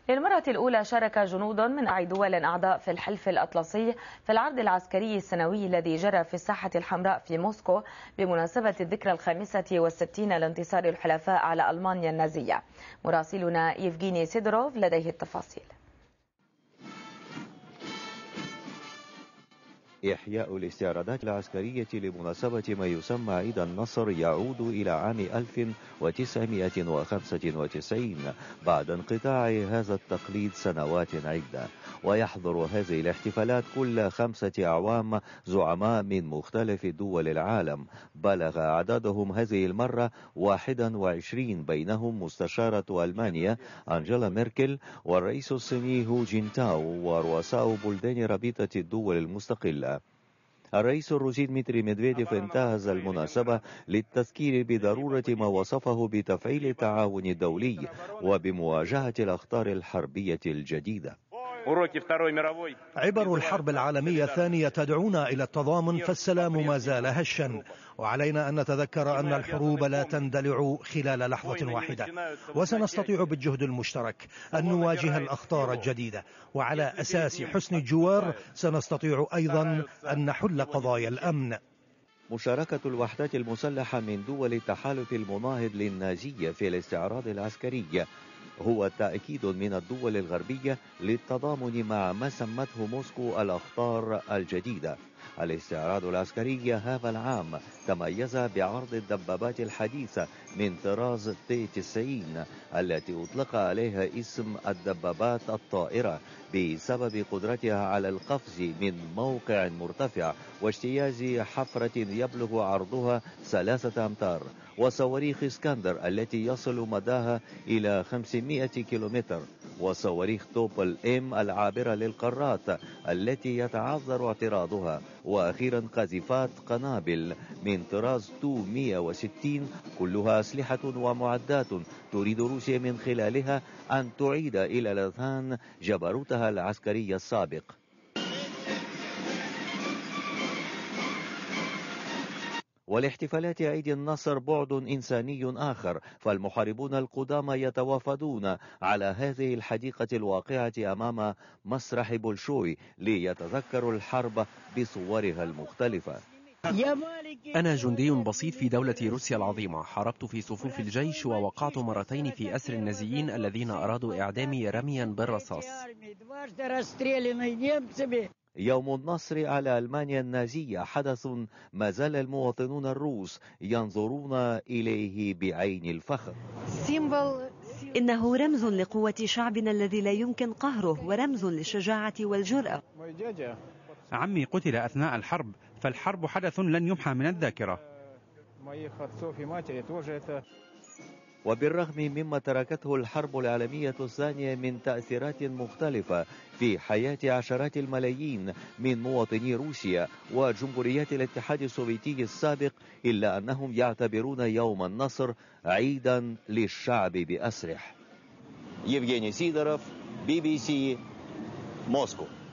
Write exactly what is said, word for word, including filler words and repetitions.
للمرة الأولى شارك جنود من أعضاء دول أعضاء في الحلف الأطلسي في العرض العسكري السنوي الذي جرى في الساحة الحمراء في موسكو بمناسبة الذكرى الخامسة والستين لانتصار الحلفاء على ألمانيا النازية. مراسلنا يفغيني سيدروف لديه التفاصيل. إحياء الاستعراضات العسكرية لمناسبة ما يسمى عيد النصر يعود إلى عام ألف وتسعمائة وخمسة وتسعين بعد انقطاع هذا التقليد سنوات عدة، ويحضر هذه الاحتفالات كل خمسة أعوام زعماء من مختلف دول العالم. بلغ عددهم هذه المرة واحد وعشرين، بينهم مستشارة ألمانيا أنجيلا ميركل والرئيس الصيني هو جينتاو ورؤساء بلدان رابطة الدول المستقلة. الرئيس الروسي ديمتري ميدفيديف انتهز المناسبة للتذكير بضرورة ما وصفه بتفعيل التعاون الدولي وبمواجهة الأخطار الحربية الجديدة. عبر الحرب العالمية الثانية تدعونا إلى التضامن، فالسلام ما زال هشا، وعلينا أن نتذكر أن الحروب لا تندلع خلال لحظة واحدة، وسنستطيع بالجهد المشترك أن نواجه الأخطار الجديدة، وعلى أساس حسن الجوار سنستطيع أيضا أن نحل قضايا الأمن. مشاركة الوحدات المسلحة من دول التحالف المناهض للنازية في الاستعراض العسكري هو تأكيد من الدول الغربية للتضامن مع ما سمته موسكو الأخطار الجديدة. الاستعراض العسكري هذا العام تميز بعرض الدبابات الحديثة من طراز تي تسعين التي أطلق عليها اسم الدبابات الطائرة بسبب قدرتها على القفز من موقع مرتفع واجتياز حفرة يبلغ عرضها ثلاثة أمتار، وصواريخ اسكندر التي يصل مداها إلى خمسمائة كيلومتر، وصواريخ توبل إم العابرة للقارات التي يتعذر اعتراضها، وأخيرا قاذفات قنابل من طراز مئتين وستين، كلها أسلحة ومعدات تريد روسيا من خلالها أن تعيد إلى الأذهان جبروتها العسكري السابق. والاحتفالات عيد النصر بعد إنساني آخر، فالمحاربون القدامى يتوافدون على هذه الحديقة الواقعة أمام مسرح بولشوي ليتذكروا الحرب بصورها المختلفة. أنا جندي بسيط في دولة روسيا العظيمة، حاربت في صفوف الجيش ووقعت مرتين في أسر النازيين الذين أرادوا إعدامي رميا بالرصاص. يوم النصر على ألمانيا النازية حدث ما زال المواطنون الروس ينظرون إليه بعين الفخر. إنه رمز لقوة شعبنا الذي لا يمكن قهره، ورمز للشجاعة والجرأة. عمي قتل أثناء الحرب، فالحرب حدث لن يمحى من الذاكرة. وبالرغم مما تركته الحرب العالمية الثانية من تأثيرات مختلفة في حياة عشرات الملايين من مواطني روسيا وجمهوريات الاتحاد السوفيتي السابق، إلا أنهم يعتبرون يوم النصر عيدا للشعب بأسره. يفغيني سيدروف، بي بي سي، موسكو.